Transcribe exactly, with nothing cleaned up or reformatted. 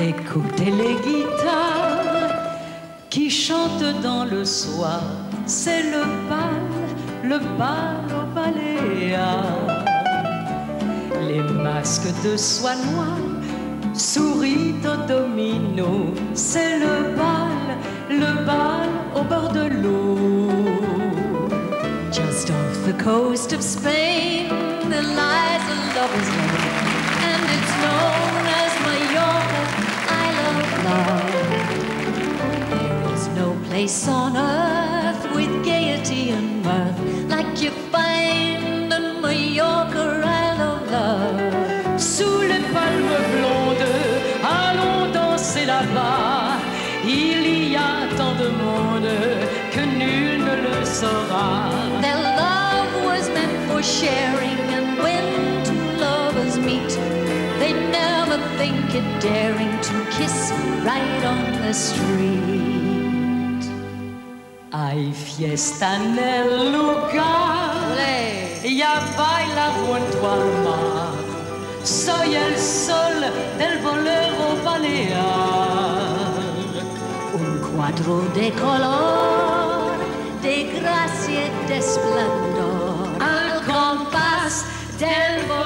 Écoutez les guitares qui chantent dans le soir, c'est le bal, le bal au Baléa. Les masques de soie noire sourient au domino, c'est le bal, le bal au bord de l'eau. Just off the coast of Spain, there lies a lover's lane, and it's known as Mallorca, Isle of Love. There is no place on earth with gaiety and mirth like you find in Mallorca, Isle of Love. Sous les palmes blondes, allons danser là-bas. Il y a tant de monde que nul ne le saura. Their love was meant for sharing, and when two lovers meet, they never think it daring to kiss right on the street. Hay fiesta nel lugar, ya baila junto al mar. Soy el sol del bolero balear. Un cuadro de color, de gracia y de esplendor, al compás del bolero.